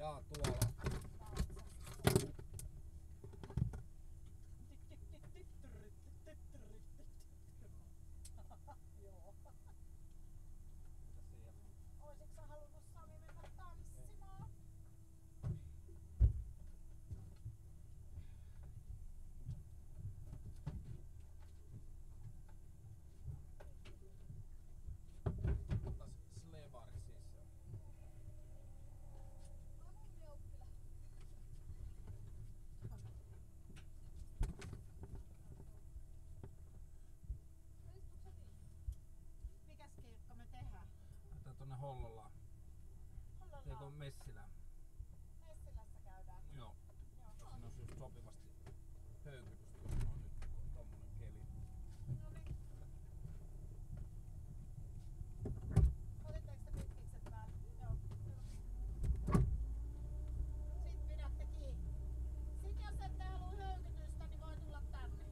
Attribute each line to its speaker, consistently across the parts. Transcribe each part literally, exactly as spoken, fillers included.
Speaker 1: Jaa, tuolla.
Speaker 2: Joo. Oisitko sä halunnut Sami mennä tanssimaan?
Speaker 1: Ottais slevari sisään.
Speaker 2: Mikäs keikka me tehdään?
Speaker 1: Lähdetään tonne Hollolaan. Eikö
Speaker 2: Hollolaan.
Speaker 1: Messilään?
Speaker 2: Messilässä käydään.
Speaker 1: Joo.
Speaker 2: Joo.
Speaker 1: Siinä olisi just sopivasti höykytystä, jos on nyt kun on tommonen keli.
Speaker 2: No niin. Otitteko te pitkikset päälle? Joo. Sit pidätte kiinni. Sit jos ette halua höykytystä, niin voi tulla tänne.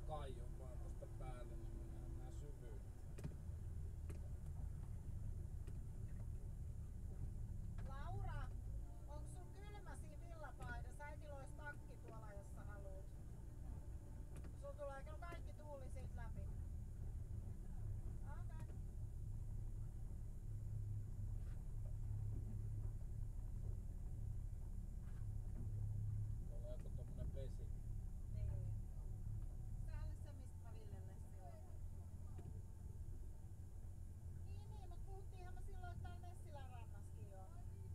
Speaker 1: kaiun vaan tosta päälle, niin mä näen nää syvyydet.
Speaker 2: Laura, onks sun kylmä siinä villapaidassa? Äitillä ois takki tuolla, jos sä haluut. Sulla tulee kyllä kaikki tuuli siitä läpi. Okei. Okay.
Speaker 1: Tuolla on joku tommonen vesi.
Speaker 2: Niin. Tää oli se, mistä mä Villelle silloin. Niin, niin, mut puhuttiinhan me silloin, että täällä Messilän rannaskin on.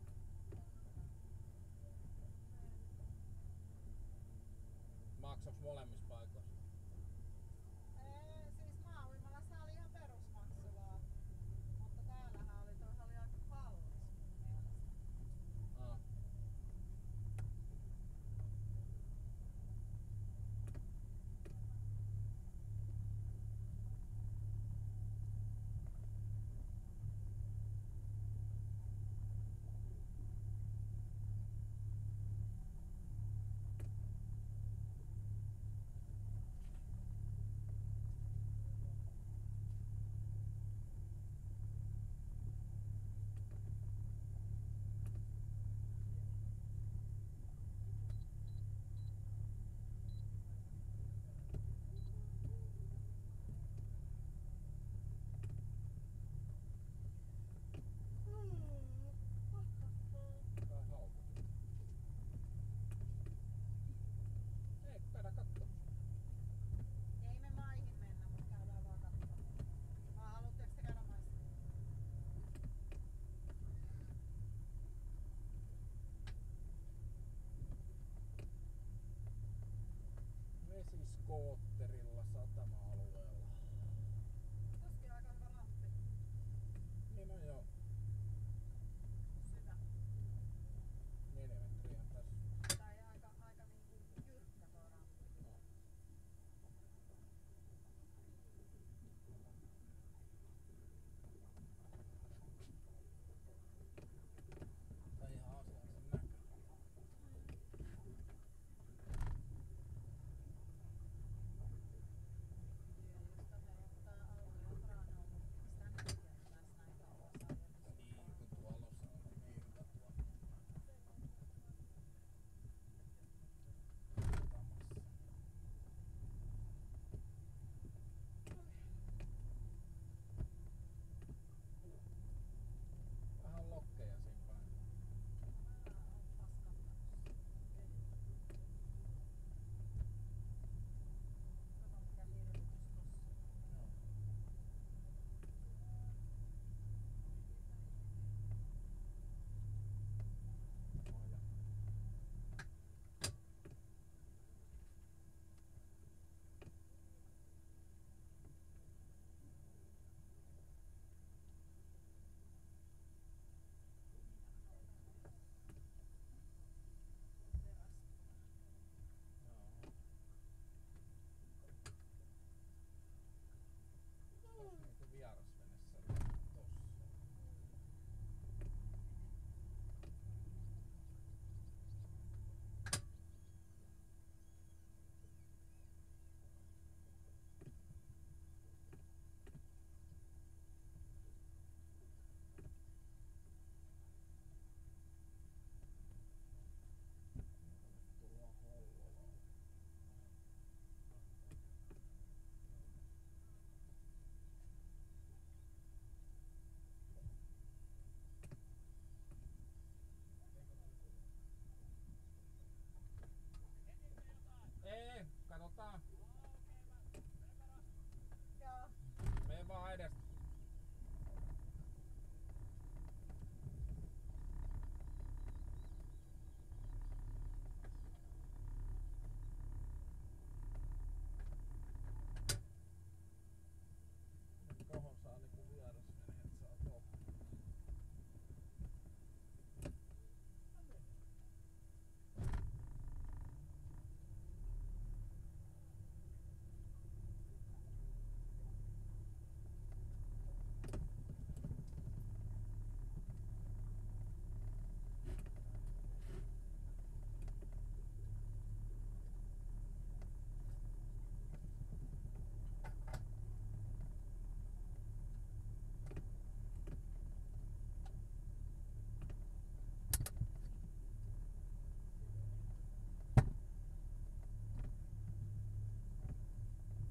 Speaker 1: Maksaks molemmissa paikoissa?
Speaker 2: Ee, siis maa-uimalassa oli ihan perusmaksu vaan. Mutta täällähän oli, toihan oli aika kallis mun mielestä.
Speaker 1: Ah. Tää on haukutus. Ei, käydä kattomassa.
Speaker 2: Ei me maihin mennä, mut käydään vaan katsomaan. Vai haluatteko te käydä maissa?
Speaker 1: Vesiskoottori.